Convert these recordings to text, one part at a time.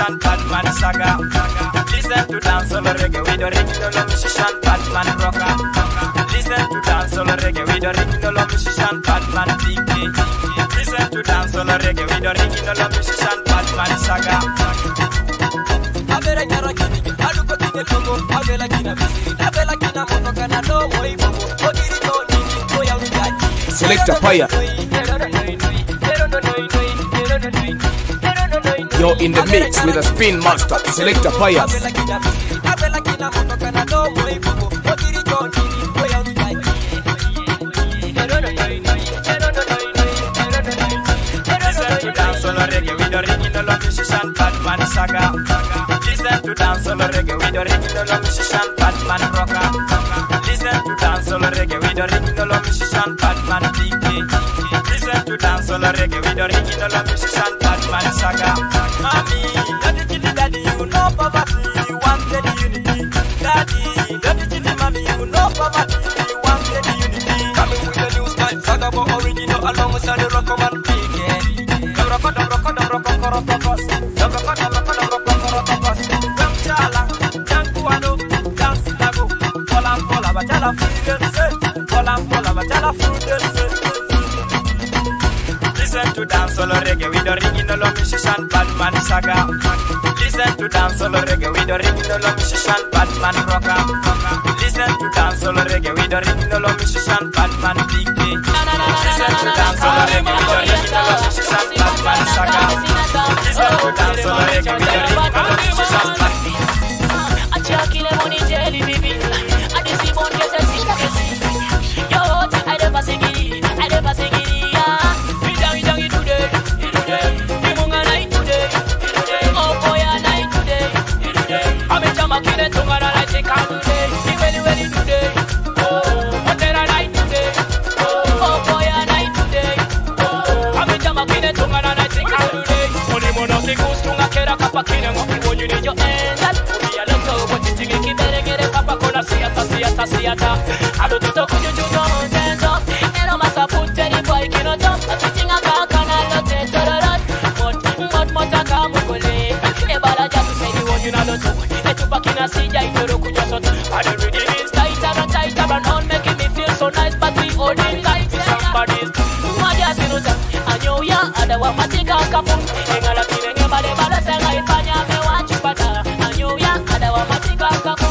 musician, Batman saga. Listen to dancehall reggae with original musician, Batman rocker. Listen to dancehall reggae with original musician, Batman DK. Listen to dancehall reggae with original musician, Batman saga. Avera nyara kini, aluko kine kongo, avela kina bisiri, avela kina motoka na no moi bobo, ogiri no nini, oya ujaji. Selector Fire. You're in the mix with a spin master, Selector Fire. Batman saga. Listen to dancehall reggae with original musician, Batman rocker. Listen to dancehall reggae with original musician, Batman DK. Listen to dancehall reggae with original musician, Batman saga. Mommy, daddy, you know poverty, you wanted unity. Daddy, mommy, you know poverty, you wanted unity. Coming with a new style, saga for original alongside the rock man PK. Listen to dancehall reggae with original musician, Batman saga. Listen to dancehall reggae with original musician, Batman rocker. Listen to dancehall reggae with original musician, Batman DK. Listen to dancehall reggae with original musician, Batman saga. Listen to dancehall reggae with original musician, Batman. I check in money jelly baby. I just see one get a see. Yo, I never sing it. Yeah. We down it today. We munga night today. Oh boy, a night today. I'm a jama killer to my night today. We really today. Oh, what a night today. Oh boy, a night today. I'm a jama killer to my night today. Only one of the ghosts to a kera kapa killer. When you need your end, siata. I don't talk to you, don't stand up. And I'm a put any bike in a top. I think I can't not take to the lot. What I come with a bala just to say you want you not to. Let you back in a sea, I don't know just what. I don't really mean tighter and on making me feel so nice, but we all in like somebody's. What just in us? I know ya, I don't want my thing on kapum. Hang on a feeling about the balance and I find ya, me watch you better. I know ya, I don't want my thing on kapum.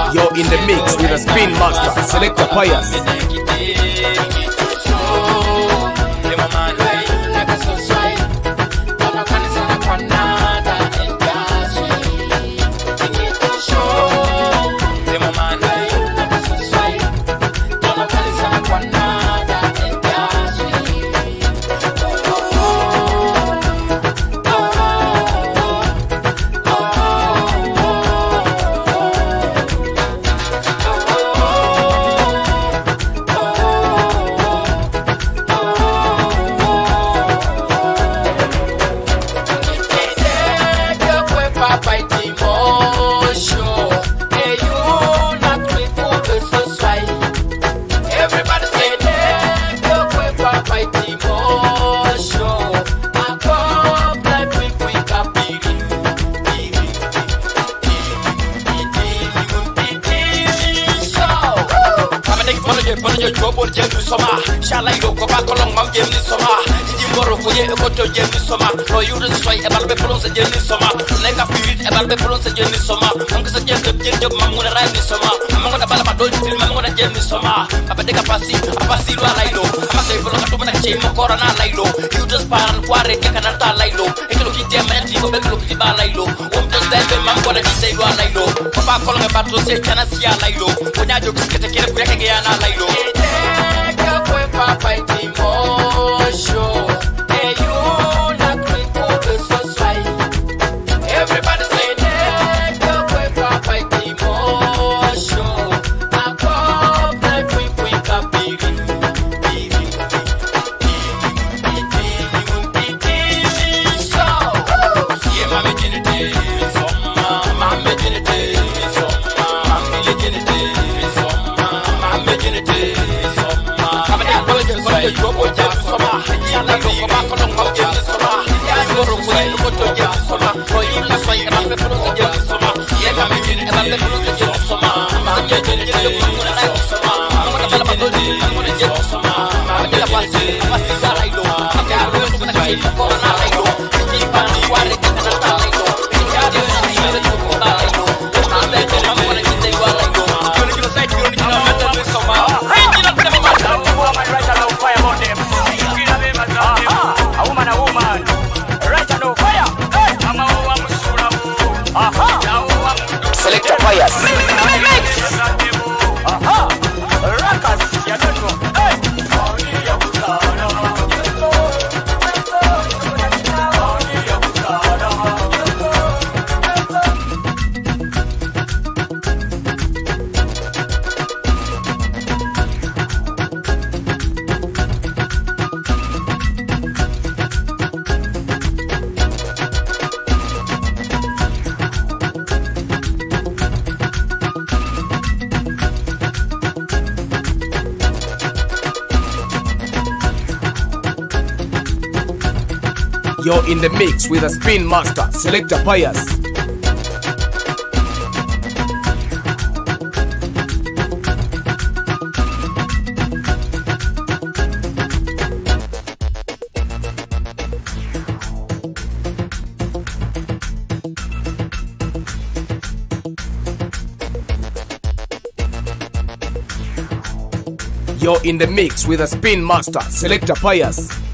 You're in the mix with a spin master, Selector Pius. You just paran kware ke kananta lailo ekelo kite menti ko bekelo kite ba lailo o to stebe mam ko na kite wa lailo papa ko nga batlo se kana sia lailo ko nya jo kite kire pure ke ya na lailo ke ko papa itimo show hey you na kripo so swai everybody say ke ko papa itimo show akop na kripo kapiri. Selector Pius. You're in the mix with a spin master, Selector Pius. You're in the mix with a spin master, Selector Pius.